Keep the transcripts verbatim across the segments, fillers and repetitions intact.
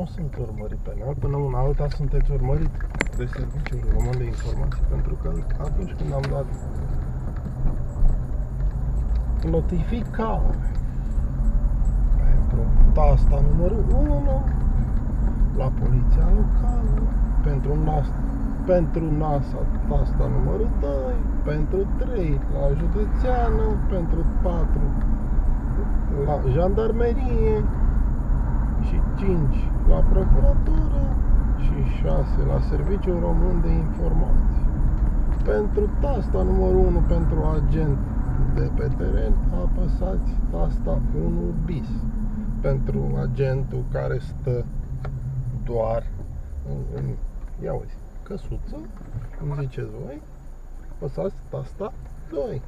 sunt urmărit penal, până una alta sunteți urmărit de Serviciul Român de Informații, pentru că atunci când am dat notificare pentru tasta numărul unu la poliția locală, pentru NASA, pentru NASA tasta numărul doi, pentru trei la județeană, pentru patru la jandarmerie și cinci la procuratură și șase la Serviciul Român de Informații. Pentru tasta numărul unu pentru agent de pe teren apăsați tasta unu bis. Pentru agentul care stă doar în, în ia uzi, căsuță, cum ziceți voi, apăsați tasta doi.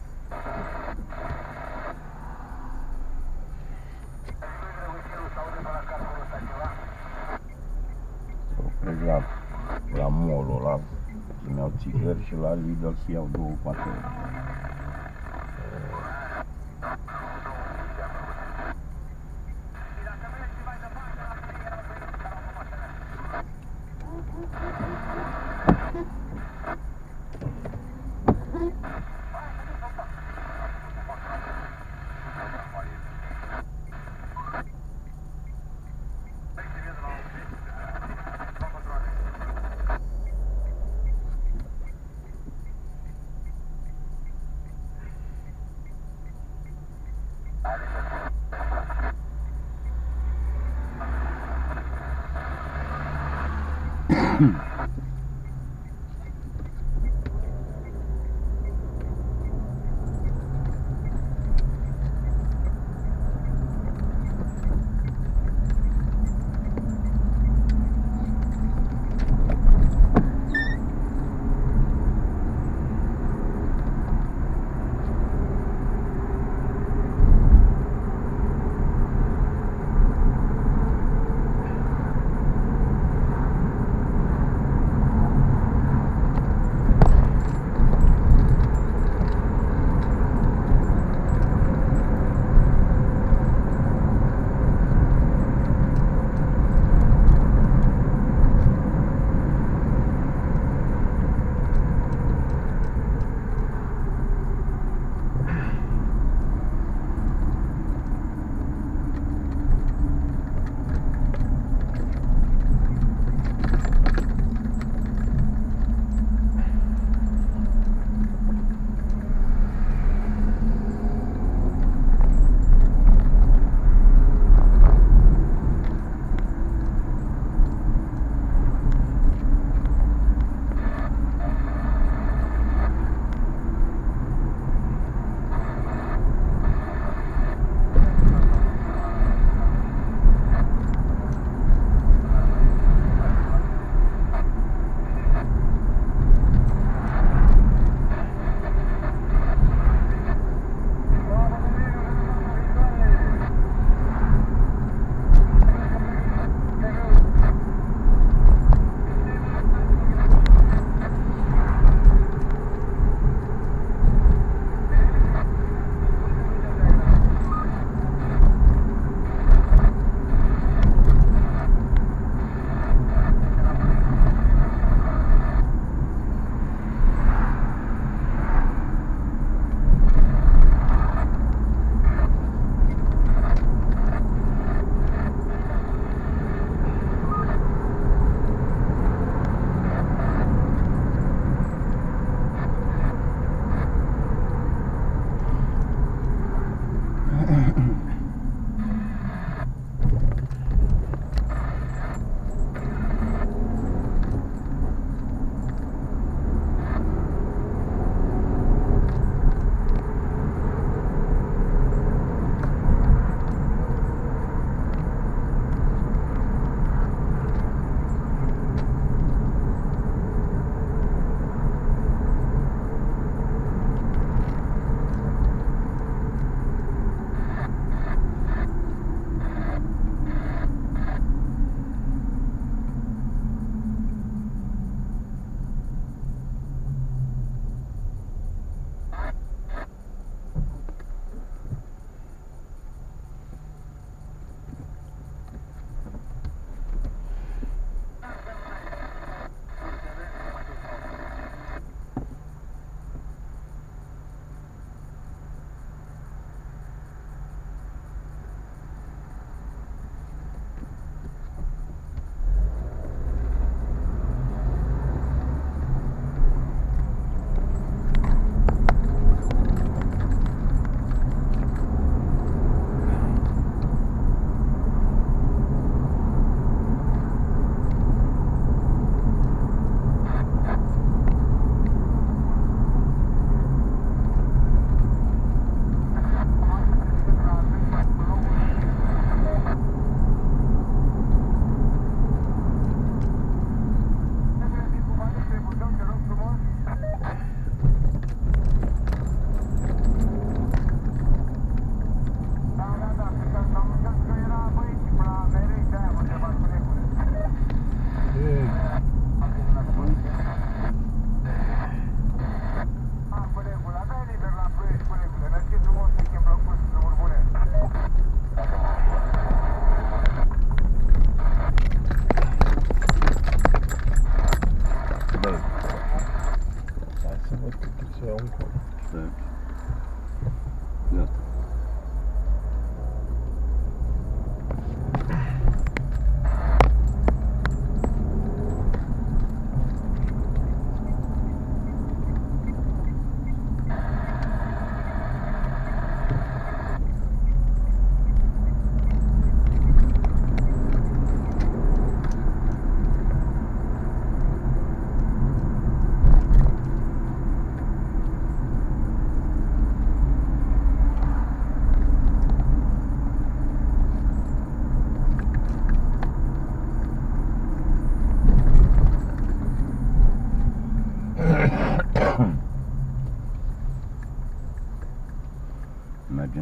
La, la mall-ul ăla îmi iau țigări și la Lidl să iau două patele.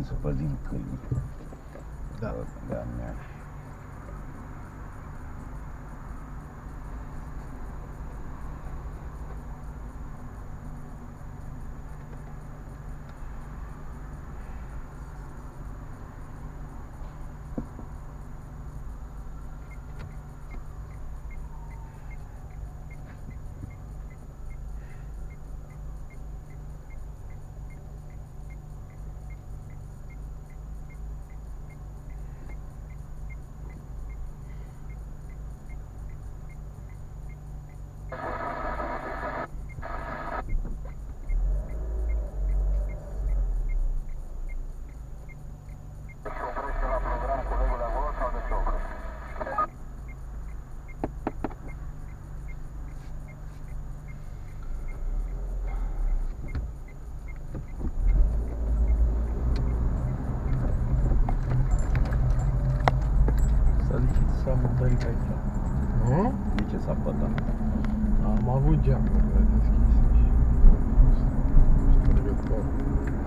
ieșim să păzim câinii. Da. De-a mea. S-a mutărit aici. Nu? De ce s-a pătat? Am avut geamurile deschise și a fost ștergător.